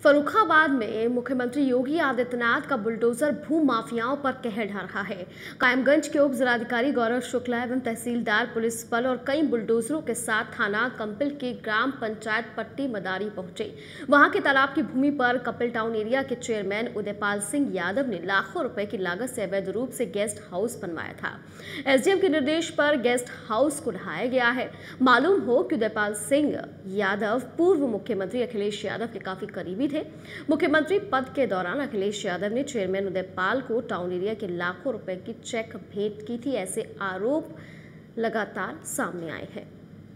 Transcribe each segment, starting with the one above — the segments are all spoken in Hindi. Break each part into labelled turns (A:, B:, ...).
A: फर्रुखाबाद में मुख्यमंत्री योगी आदित्यनाथ का बुलडोजर भू माफियाओं पर कहर ढा रहा है। कायमगंज के उप जिलाधिकारी गौरव शुक्ला एवं तहसीलदार पुलिस बल और कई बुलडोजरों के साथ थाना कंपिल की ग्राम पंचायत पट्टी मदारी पहुंचे। वहां के तालाब की भूमि पर कपिल टाउन एरिया के चेयरमैन उदयपाल सिंह यादव ने लाखों रुपए की लागत से अवैध रूप से गेस्ट हाउस बनवाया था। एसडीएम के निर्देश पर गेस्ट हाउस को ढहाया गया है। मालूम हो कि उदयपाल सिंह यादव पूर्व मुख्यमंत्री अखिलेश यादव के काफी करीबी थे। मुख्यमंत्री पद के दौरान अखिलेश यादव ने चेयरमैन उदयपाल को टाउन एरिया के लाखों रुपए की चेक भेंट की थी। ऐसे आरोप लगातार सामने आए हैं।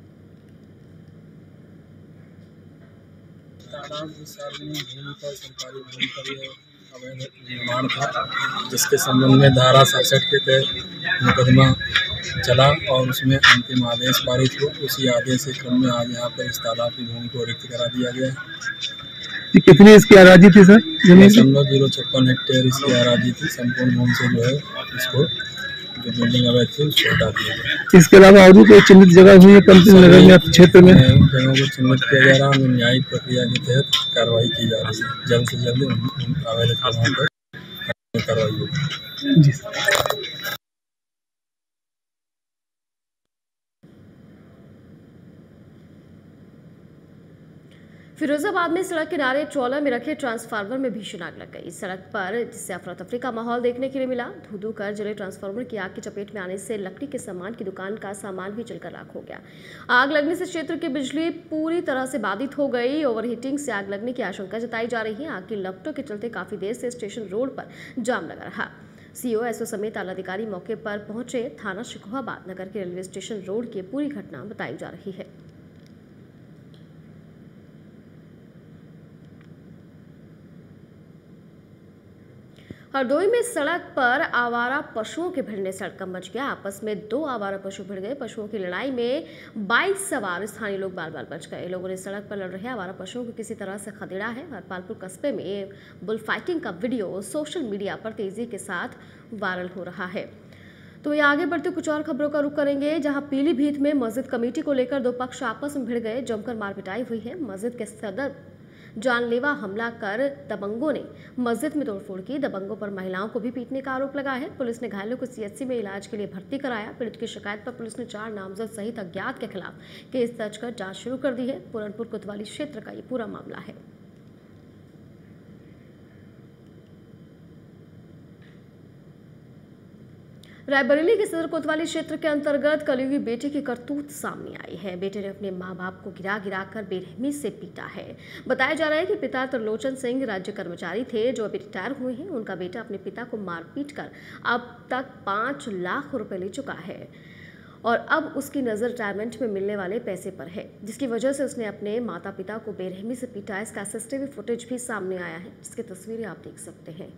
B: तालाब सार्वजनिक भूमि पर सरकारी भूमि पर यह अवैध निर्माण था, जिसके संबंध में धारा 67 के तहत मुकदमा चला और उसमें अंतिम आदेश पारित हुआ। उसी आदेश के क्रम में आज यहाँ पर इस तालाब की भूमि को रिक्त करा दिया गया है।
C: कितनी इसकी अराजी थी सर?
B: 0.056 हेक्टेयर इसकी अराजी थी। संपूर्ण भूमि से जो है इसको जो बिल्डिंग अवैध थी उसको हटा दिया गया।
C: इसके अलावा और भी कोई चिन्हित जगह हुई है कंपिल नगर में क्षेत्र में?
B: जगहों को चिन्हित किया जा रहा है। न्यायिक प्रक्रिया के तहत कार्रवाई की जा रही है। जल्द से जल्द अवैध कामों पर कार्रवाई होगी।
C: जी।
A: फिरोजाबाद में सड़क किनारे ट्रॉलर में रखे ट्रांसफार्मर में भीषण आग लग गई। सड़क पर जिससे अफरा तफरी का माहौल देखने के लिए मिला। धू कर जले ट्रांसफार्मर की आग की चपेट में आने से लकड़ी के सामान की दुकान का सामान भी जलकर राख हो गया। आग लगने से क्षेत्र की बिजली पूरी तरह से बाधित हो गई। ओवरहीटिंग से आग लगने की आशंका जताई जा रही है। आग की लपटों के चलते काफी देर से स्टेशन रोड पर जाम लगा रहा। सीओ एसओ समेत आला अधिकारी मौके पर पहुंचे। थाना शिकोहाबाद नगर के रेलवे स्टेशन रोड की पूरी घटना बताई जा रही है। हरदोई में सड़क पर आवारा पशुओं के भिड़ने से हड़कंप मच गया। आपस में दो आवारा पशु भिड़ गए। पशुओं की लड़ाई में बाइक सवार स्थानीय लोग बाल बाल बच गए। लोगों ने सड़क पर लड़ रहे आवारा पशुओं को किसी तरह से खदेड़ा है। हरपालपुर कस्बे में बुल फाइटिंग का वीडियो सोशल मीडिया पर तेजी के साथ वायरल हो रहा है। तो ये आगे बढ़ते कुछ और खबरों का रुख करेंगे, जहां पीलीभीत में मस्जिद कमेटी को लेकर दो पक्ष आपस में भिड़ गए। जमकर मारपिटाई हुई है। मस्जिद के सदर जानलेवा हमला कर दबंगों ने मस्जिद में तोड़फोड़ की। दबंगों पर महिलाओं को भी पीटने का आरोप लगा है। पुलिस ने घायलों को सीएचसी में इलाज के लिए भर्ती कराया। पीड़ित की शिकायत पर पुलिस ने 4 नामजद सहित अज्ञात के खिलाफ केस दर्ज कर जांच शुरू कर दी है। पूरनपुर कोतवाली क्षेत्र का ये पूरा मामला है। रायबरेली के सदर कोतवाली क्षेत्र के अंतर्गत कलयुगी बेटे की करतूत सामने आई है। बेटे ने अपने मां बाप को गिरा कर बेरहमी से पीटा है। बताया जा रहा है कि पिता त्रिलोचन सिंह राज्य कर्मचारी थे जो अभी रिटायर हुए हैं। उनका बेटा अपने पिता को मारपीट कर अब तक 5 लाख रुपए ले चुका है और अब उसकी नजर रिटायरमेंट में मिलने वाले पैसे पर है, जिसकी वजह से उसने अपने माता पिता को बेरहमी से पीटा। इसका सीसीटीवी फुटेज भी सामने आया है, जिसकी तस्वीरें आप देख सकते हैं।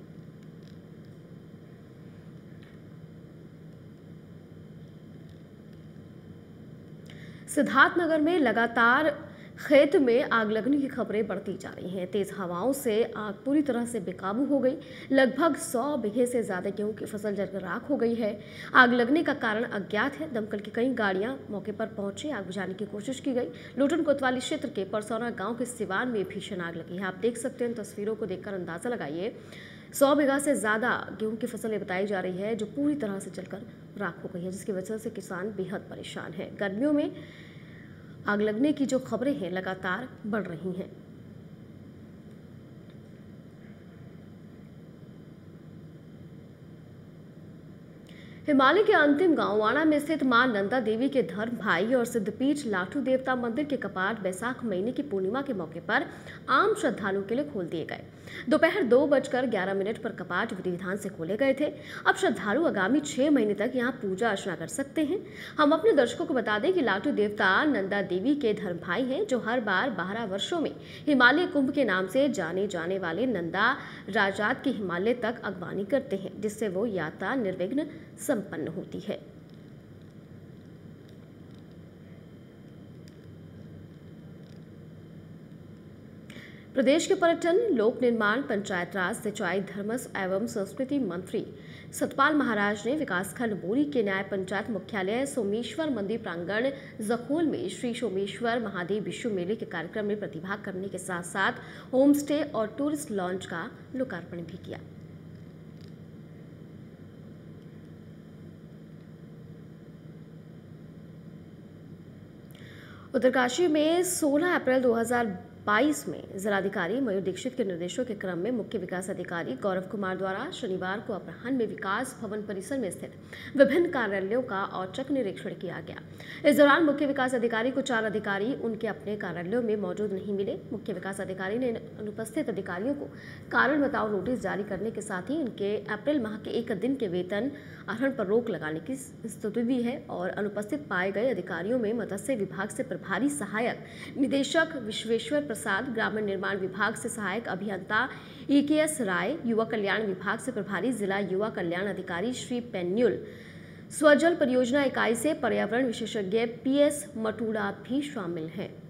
A: सिद्धार्थनगर में लगातार खेत में आग लगने की खबरें बढ़ती जा रही हैं। तेज हवाओं से आग पूरी तरह से बेकाबू हो गई। लगभग 100 बीघे से ज्यादा गेहूं की फसल जलकर राख हो गई है। आग लगने का कारण अज्ञात है। दमकल की कई गाड़ियां मौके पर पहुंची। आग बुझाने की कोशिश की गई। लोटन कोतवाली क्षेत्र के परसौना गांव के सिवान में भीषण आग लगी है। आप देख सकते हैं, तस्वीरों को देखकर अंदाजा लगाइए। 100 बीघा से ज्यादा गेहूं की फसल बताई जा रही है जो पूरी तरह से जलकर राख हो गई है, जिसकी वजह से किसान बेहद परेशान है। गर्मियों में आग लगने की जो खबरें हैं लगातार बढ़ रही हैं। हिमालय के अंतिम गांव वाड़ा में स्थित मां नंदा देवी के धर्म भाई और सिद्धपीठ लाठू देवता मंदिर के कपाट बैसाख महीने की पूर्णिमा के मौके पर आम श्रद्धालुओं के लिए खोल दिए गए। दोपहर 2:11 पर कपाट विधि विधान से खोले गए थे। अब श्रद्धालु आगामी 6 महीने तक यहां पूजा अर्चना कर सकते हैं। हम अपने दर्शकों को बता दें कि लाठू देवता नंदा देवी के धर्म भाई हैं, जो हर बार 12 वर्षों में हिमालय कुंभ के नाम से जाने जाने वाले नंदा राजात की हिमालय तक अगवानी करते हैं, जिससे वो यात्रा निर्विघ्न संपन्न होती है। प्रदेश के पर्यटन, लोक निर्माण, पंचायत राज, सिंचाई, धर्मस्व एवं संस्कृति मंत्री सतपाल महाराज ने विकासखंड बोरी के न्याय पंचायत मुख्यालय सोमेश्वर मंदिर प्रांगण जखोल में श्री सोमेश्वर महादेव विश्व मेले के कार्यक्रम में प्रतिभाग करने के साथ साथ होम स्टे और टूरिस्ट लॉन्च का लोकार्पण भी किया। उत्तरकाशी में 16 अप्रैल 2022 में जिलाधिकारी मयूर दीक्षित के निर्देशों के क्रम में मुख्य विकास अधिकारी गौरव कुमार द्वारा शनिवार को अपराह्न में विकास भवन परिसर में स्थित विभिन्न कार्यालयों का औचक निरीक्षण किया गया। इस दौरान मुख्य विकास अधिकारी को 4 अधिकारी उनके अपने कार्यालयों में मौजूद नहीं मिले। मुख्य विकास अधिकारी ने अनुपस्थित अधिकारियों को कारण बताओ नोटिस जारी करने के साथ ही उनके अप्रैल माह के 1 दिन के वेतन आहरण पर रोक लगाने की स्थिति भी है और अनुपस्थित पाए गए अधिकारियों में मत्स्य विभाग से प्रभारी सहायक निदेशक विश्वेश्वर प्रसाद, ग्रामीण निर्माण विभाग से सहायक अभियंता EKS राय, युवा कल्याण विभाग से प्रभारी जिला युवा कल्याण अधिकारी श्री पेन्युल, स्वजल परियोजना इकाई से पर्यावरण विशेषज्ञ PS मटूड़ा भी शामिल हैं।